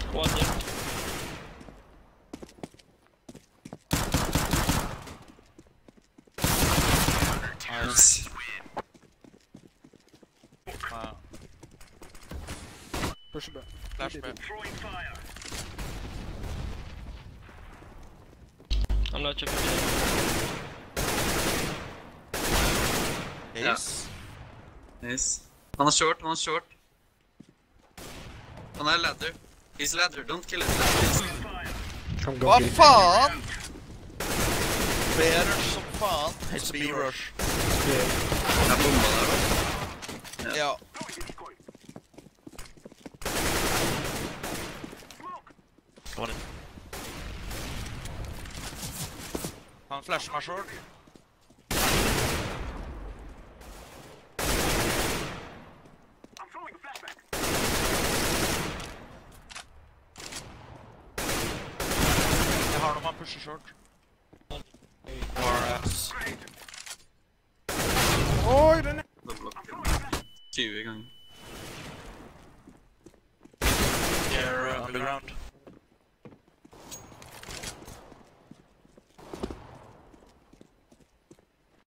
One there. Nice. Wow. Push it back. Flash back. I'm not checking it. Ace. Nice. One is short, one is short. One is ladder. He's ladder, don't kill it. I'm Vad going. fan? B-rush som fan. It's B-rush. Jag bombade där då. Ja. One in. Han flashar short. Jag har dem, han pushar short. RS. Oj, den är... 20 gånger. They're underground.